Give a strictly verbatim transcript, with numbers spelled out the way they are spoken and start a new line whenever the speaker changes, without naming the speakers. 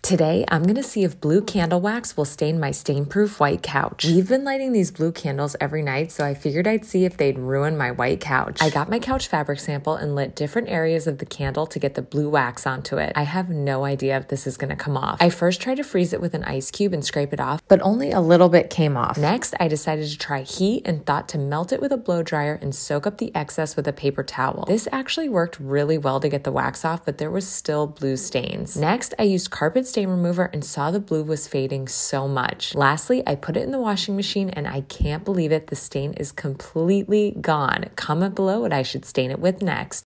Today, I'm gonna see if blue candle wax will stain my stain-proof white couch. We've been lighting these blue candles every night, so I figured I'd see if they'd ruin my white couch. I got my couch fabric sample and lit different areas of the candle to get the blue wax onto it. I have no idea if this is gonna come off. I first tried to freeze it with an ice cube and scrape it off, but only a little bit came off. Next, I decided to try heat and thought to melt it with a blow dryer and soak up the excess with a paper towel. This actually worked really well to get the wax off, but there was still blue stains. Next, I used carpet stain remover and saw the blue was fading so much. Lastly, I put it in the washing machine and I can't believe it, the stain is completely gone. Comment below what I should stain it with next.